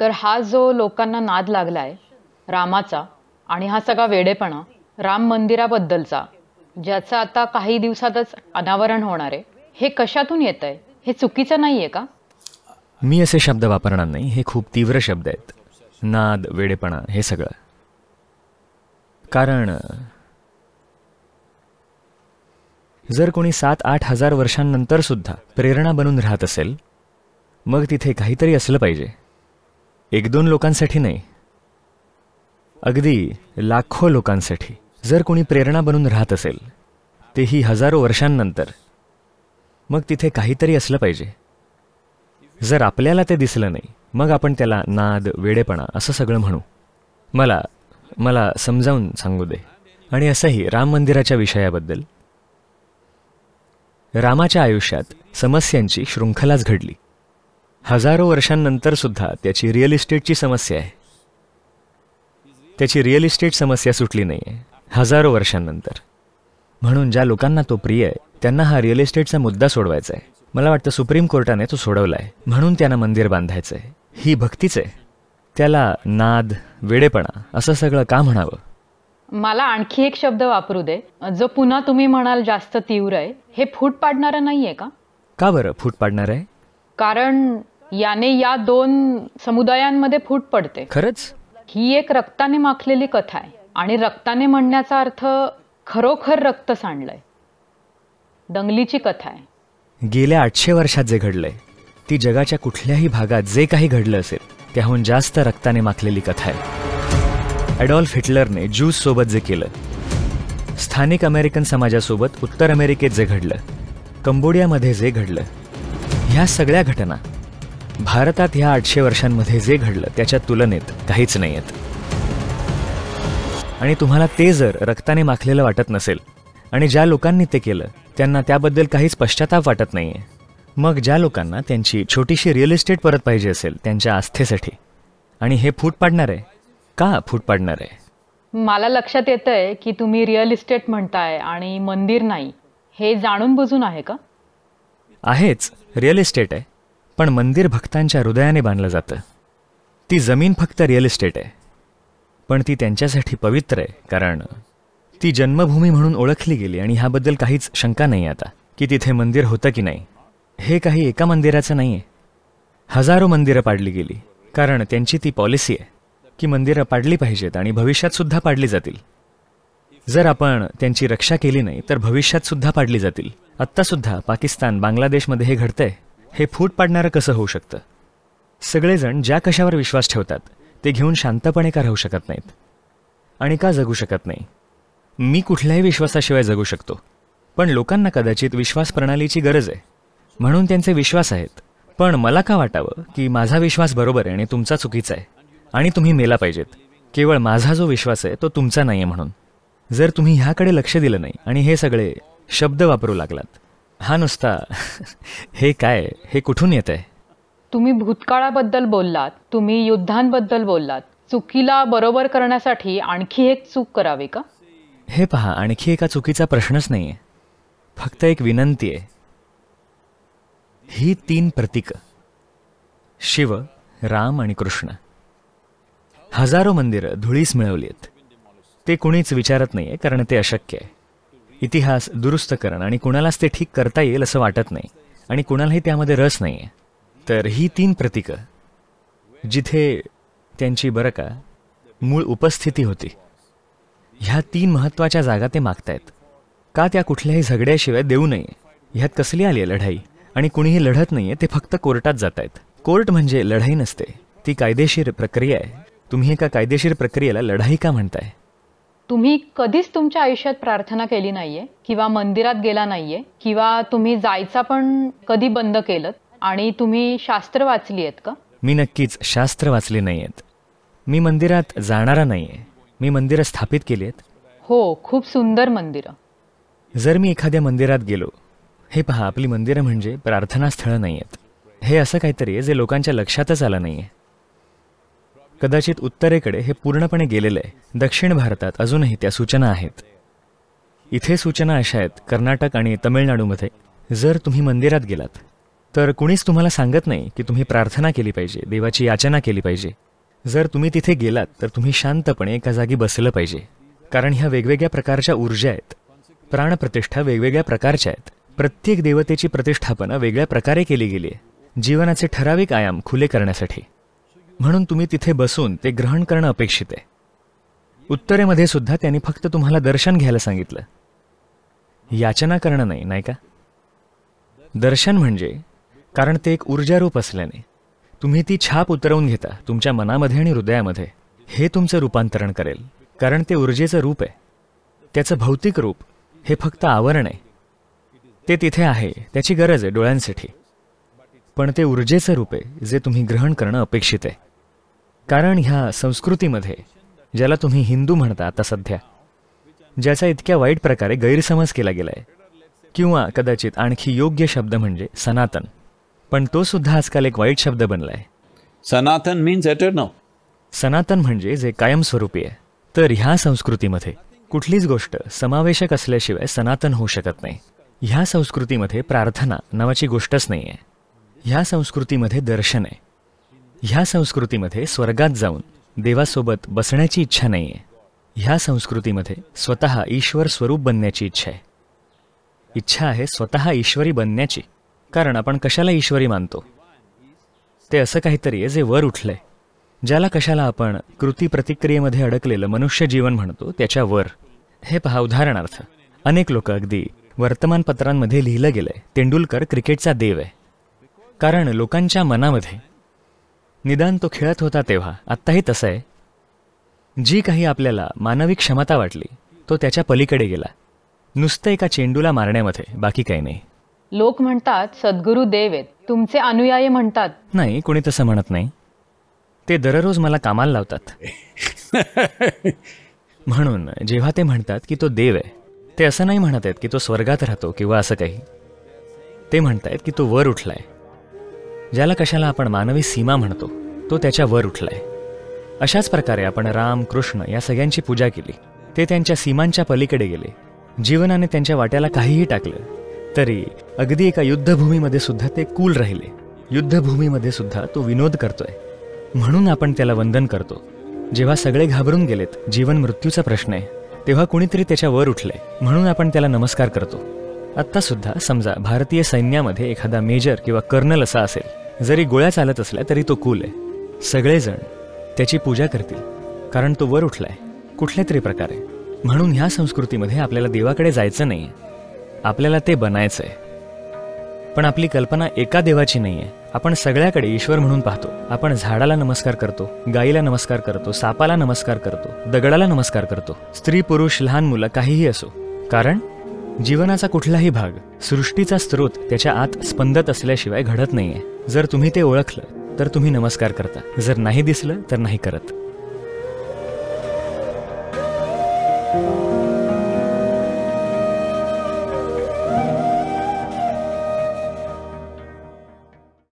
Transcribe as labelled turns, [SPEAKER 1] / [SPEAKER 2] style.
[SPEAKER 1] तर हा जो लोकांना नाद लागलाय रामाचा आणि हा सगळा वेडेपणा राम मंदिराबद्दलचा, ज्याचं आता काही दिवसातच अनावरण होणार आहे, हे कशातून येतंय? हे चुकीचं नाहीये का?
[SPEAKER 2] मी असे शब्द वापरणार नाही, हे खूप तीव्र शब्द आहेत. नाद, वेडेपणा, हे सगळं. कारण जर कोणी 7-8 हजार वर्षांनंतर सुद्धा प्रेरणा बनून राहत असेल, मग तिथे काहीतरी असलं पाहिजे. 1-2 लोकांसाठी नाही, अगदी लाखो लोकांसाठी जर कोणी प्रेरणा बनून राहत असेल, तेही हजारो वर्षांनंतर, मग तिथे काहीतरी असलं पाहिजे. जर आपल्याला ते दिसलं नाही, मग आपण त्याला नाद, वेडेपणा असं सगळं म्हणू. मला समजावून सांगू दे. आणि असंही राम मंदिराच्या विषयाबद्दल, रामाच्या आयुष्यात समस्यांची शृंखलाच घडली. हजारो वर्षांनंतर सुद्धा त्याची रिअल इस्टेटची समस्या आहे. त्याची रिअल इस्टेट समस्या सुटली नाही आहे हजारो वर्षांनंतर. म्हणून ज्या लोकांना तो प्रिय आहे त्यांना हा रिअल इस्टेटचा मुद्दा सोडवायचा आहे. मला वाटतं सुप्रीम कोर्टाने तो सोडवला आहे, म्हणून त्यांना मंदिर बांधायचं आहे. ही भक्तीच आहे. त्याला नाद, वेडेपणा असं सगळं का म्हणावं?
[SPEAKER 1] मला आणखी एक शब्द वापरू दे, जो पुन्हा तुम्ही म्हणाल जास्त तीव्र आहे. हे फूट पाडणारं नाहीये का?
[SPEAKER 2] का बरं फूट पाडणार आहे?
[SPEAKER 1] कारण याने या 2 समुदायांमध्ये फूट पडते.
[SPEAKER 2] खरंच?
[SPEAKER 1] ही एक रक्ताने माखलेली कथा आहे. आणि रक्ताने म्हणण्याचा अर्थ खरोखर रक्त सांडलंय. दंगलीची कथा आहे.
[SPEAKER 2] गेल्या 800 वर्षात जे घडलंय, ती जगाच्या कुठल्याही भागात जे काही घडलं असेल त्याहून जास्त रक्ताने माखलेली कथा आहे. ॲडॉल्फ हिटलरने ज्यूज सोबत जे केलं, स्थानिक अमेरिकन समाजासोबत उत्तर अमेरिकेत जे घडलं, कंबोडियामध्ये जे घडलं, ह्या सगळ्या घटना भारतात ह्या 800 वर्षांमध्ये जे घडलं त्याच्या तुलनेत काहीच नाही आहेत. आणि तुम्हाला ते जर रक्ताने माखलेलं वाटत नसेल आणि ज्या लोकांनी ते केलं त्यांना त्याबद्दल काहीच पश्चाताप वाटत नाही आहे, मग ज्या लोकांना त्यांची छोटीशी रिअल इस्टेट परत पाहिजे असेल त्यांच्या आस्थेसाठी, आणि हे फूट पाडणार आहे का? फूट पाडणार आहे.
[SPEAKER 1] मला लक्षात येतंय की तुम्ही रिअल इस्टेट म्हणताय आणि मंदिर नाही. हे जाणून बुजून आहे का?
[SPEAKER 2] आहेच, रिअल इस्टेट आहे, पण मंदिर भक्तांच्या हृदयाने बांधलं जातं. ती जमीन फक्त रिअल इस्टेट आहे, पण ती त्यांच्यासाठी पवित्र आहे, कारण ती जन्मभूमी म्हणून ओळखली गेली. आणि ह्याबद्दल काहीच शंका नाही आता की तिथे मंदिर होतं की नाही. हे काही एका मंदिराचं नाही आहे. हजारो मंदिरं पाडली गेली, कारण त्यांची ती पॉलिसी आहे की मंदिरं पाडली पाहिजेत आणि भविष्यातसुद्धा पाडली जातील. जर आपण त्यांची रक्षा केली नाही तर भविष्यातसुद्धा पाडली जातील. आत्तासुद्धा पाकिस्तान, बांगलादेशमध्ये हे घडतंय. हे फूट पाडणारं कसं होऊ शकतं? सगळेजण ज्या कशावर विश्वास ठेवतात ते घेऊन शांतपणे का राहू शकत नाहीत? आणि का जगू शकत नाही? मी कुठल्याही विश्वासाशिवाय जगू शकतो, पण लोकांना कदाचित विश्वास प्रणालीची गरज आहे, म्हणून त्यांचे विश्वास आहेत. पण मला का वाटावं की माझा विश्वास बरोबर आहे आणि तुमचा चुकीचा आहे आणि तुम्ही मेला पाहिजेत, केवळ माझा जो विश्वास आहे तो तुमचा नाही आहे म्हणून? जर तुम्ही ह्याकडे लक्ष दिलं नाही आणि हे सगळे शब्द वापरू लागलात, हा नुसता हे काय, हे कुठून येत आहे?
[SPEAKER 1] तुम्ही भूतकाळाबद्दल बोललात, तुम्ही युद्धांबद्दल बोललात. चुकीला बरोबर करण्यासाठी आणखी एक चूक करावी का?
[SPEAKER 2] हे पहा, आणखी एका चुकीचा प्रश्नच नाही आहे, फक्त एक विनंती आहे. ही 3 प्रतीकं, शिव, राम आणि कृष्ण, हजारो मंदिरं धुळीस मिळवली आहेत. ते कुणीच विचारत नाही आहे, कारण ते अशक्य आहे. इतिहास दुरुस्तकरण आणि कुणालाच ते ठीक करता येईल असं वाटत नाही, आणि कुणालाही त्यामध्ये रस नाही आहे. तर ही 3 प्रतीकं, जिथे त्यांची बरं का मूळ उपस्थिती होती, ह्या 3 महत्त्वाच्या जागा ते मागतायत. का त्या कुठल्याही झगड्याशिवाय देऊ नये? ह्यात कसली आली आहे लढाई? आणि कुणीही लढत नाही आहे, ते फक्त कोर्टात जात आहेत. कोर्ट म्हणजे लढाई नसते, ती कायदेशीर प्रक्रिया आहे. तुम्ही एका कायदेशीर प्रक्रियेला लढाई का म्हणताय?
[SPEAKER 1] तुम्ही कधीच तुमच्या आयुष्यात प्रार्थना केली नाहीये किंवा मंदिरात गेला नाहीये किंवा तुम्ही जायचा पण कधी बंद केलं? आणि तुम्ही शास्त्र वाचली आहेत का?
[SPEAKER 2] मी नक्कीच शास्त्र वाचली नाही आहेत. मी मंदिरात जाणारा नाही आहे. मी मंदिरं स्थापित केली आहेत.
[SPEAKER 1] हो, खूप सुंदर मंदिरं.
[SPEAKER 2] जर मी एखाद्या मंदिरात गेलो, हे पहा, आपली मंदिरं म्हणजे प्रार्थनास्थळं नाही आहेत. हे असं काहीतरी आहे जे लोकांच्या लक्षातच आलं नाही आहे. कदाचित उत्तरेकडे हे पूर्णपणे गेलेलं आहे. दक्षिण भारतात अजूनही त्या सूचना आहेत. इथे सूचना अशा आहेत, कर्नाटक आणि तमिळनाडूमध्ये जर तुम्ही मंदिरात गेलात तर कुणीच तुम्हाला सांगत नाही की तुम्ही प्रार्थना केली पाहिजे, देवाची याचना केली पाहिजे. जर तुम्ही तिथे गेलात तर तुम्ही शांतपणे एका जागी बसलं पाहिजे, कारण ह्या वेगवेगळ्या प्रकारच्या ऊर्जा आहेत. प्राणप्रतिष्ठा वेगवेगळ्या प्रकारच्या आहेत. प्रत्येक देवतेची प्रतिष्ठापना वेगळ्या प्रकारे केली गेली आहे, जीवनाचे ठराविक आयाम खुले करण्यासाठी. म्हणून तुम्ही तिथे बसून ते ग्रहण करणं अपेक्षित आहे. उत्तरेमध्ये सुद्धा त्यांनी फक्त तुम्हाला दर्शन घ्यायला सांगितलं, याचना करणं नाही, नाही का? दर्शन म्हणजे, कारण ते एक ऊर्जारूप असल्याने तुम्ही ती छाप उतरवून घेता तुमच्या मनामध्ये आणि हृदयामध्ये. हे तुमचं रूपांतरण करेल, कारण ते ऊर्जेचं रूप आहे. त्याचं भौतिक रूप हे फक्त आवरण आहे. ते तिथे आहे, त्याची गरज आहे डोळ्यांसाठी, पण ते ऊर्जेचं रूप आहे जे तुम्ही ग्रहण करणं अपेक्षित आहे. कारण ह्या संस्कृतीमध्ये, ज्याला तुम्ही हिंदू म्हणता आता सध्या, ज्याचा इतक्या वाईट प्रकारे गैरसमज केला गेला आहे, किंवा कदाचित आणखी योग्य शब्द म्हणजे सनातन, पण तो सुद्धा आजकाल एक वाईट शब्द बनला आहे.
[SPEAKER 3] Sanatan means eternal.
[SPEAKER 2] सनातन म्हणजे जे कायमस्वरूपी आहे. तर ह्या संस्कृतीमध्ये कुठलीच गोष्ट समावेशक असल्याशिवाय सनातन होऊ शकत नाही. ह्या संस्कृतीमध्ये प्रार्थना नावाची गोष्टच नाही आहे. ह्या संस्कृतीमध्ये दर्शन आहे. ह्या संस्कृतीमध्ये स्वर्गात जाऊन देवासोबत बसण्याची इच्छा नाही आहे. ह्या संस्कृतीमध्ये स्वतः ईश्वर स्वरूप बनण्याची इच्छा आहे. इच्छा आहे स्वतः ईश्वरी बनण्याची. कारण आपण कशाला ईश्वरी मानतो? ते असं काहीतरी आहे जे वर उठलंय, ज्याला कशाला आपण कृती प्रतिक्रियेमध्ये अडकलेलं मनुष्य जीवन म्हणतो, त्याच्या वर. हे पहा, उदाहरणार्थ अनेक लोक, अगदी वर्तमानपत्रांमध्ये लिहिलं गेलंय, तेंडुलकर क्रिकेटचा देव आहे. कारण लोकांच्या मनामध्ये, निदान तो खेळत होता तेव्हा, आत्ताही तसं आहे, जी काही आपल्याला मानवी क्षमता वाटली तो त्याच्या पलीकडे गेला. नुसतं एका चेंडूला मारण्यामध्ये, बाकी काही नाही.
[SPEAKER 1] लोक म्हणतात सद्गुरू देव आहेत, तुमचे अनुयायी म्हणतात.
[SPEAKER 2] नाही, कोणी तसं म्हणत नाही. ते दररोज मला कामाला लावतात. म्हणून जेव्हा ते म्हणतात की तो देव आहे, ते असं नाही म्हणत आहेत की तो स्वर्गात राहतो किंवा असं काही. ते म्हणतायत की तो वर उठलाय. ज्याला कशाला आपण मानवी सीमा म्हणतो, तो त्याच्या वर उठलाय. अशाच प्रकारे आपण राम, कृष्ण या सगळ्यांची पूजा केली. ते त्यांच्या सीमांच्या पलीकडे गेले. जीवनाने त्यांच्या वाट्याला काहीही टाकलं तरी अगदी एका युद्धभूमीमध्ये सुद्धा ते कूल राहिले. युद्धभूमीमध्ये सुद्धा तो विनोद करतोय, म्हणून आपण त्याला वंदन करतो. जेव्हा सगळे घाबरून गेलेत, जीवन मृत्यूचा प्रश्न आहे, तेव्हा कुणीतरी त्याच्या वर उठले, म्हणून आपण त्याला नमस्कार करतो. आत्ता सुद्धा समजा भारतीय सैन्यामध्ये एखादा मेजर किंवा कर्नल असा असेल, जरी गोळ्या चालत असल्या तरी तो कूल आहे. सगळेजण त्याची पूजा करतील, कारण तो वर उठलाय कुठल्या तरी प्रकारे. म्हणून ह्या संस्कृतीमध्ये आपल्याला देवाकडे जायचं नाही, आपल्याला ते बनायचं आहे. पण आपली कल्पना एका देवाची नाही आहे. आपण सगळ्याकडे ईश्वर म्हणून पाहतो. आपण झाडाला नमस्कार करतो, गाईला नमस्कार करतो, सापाला नमस्कार करतो, दगडाला नमस्कार करतो, स्त्री पुरुष लहान मुलं काहीही असो. कारण जीवनाचा कुठलाही भाग, सृष्टीचा स्रोत त्याच्या आत स्पंदत असल्याशिवाय घडत नाहीये. जर तुम्ही ते ओळखलं तर तुम्ही नमस्कार करता, जर नाही दिसलं तर नाही करत.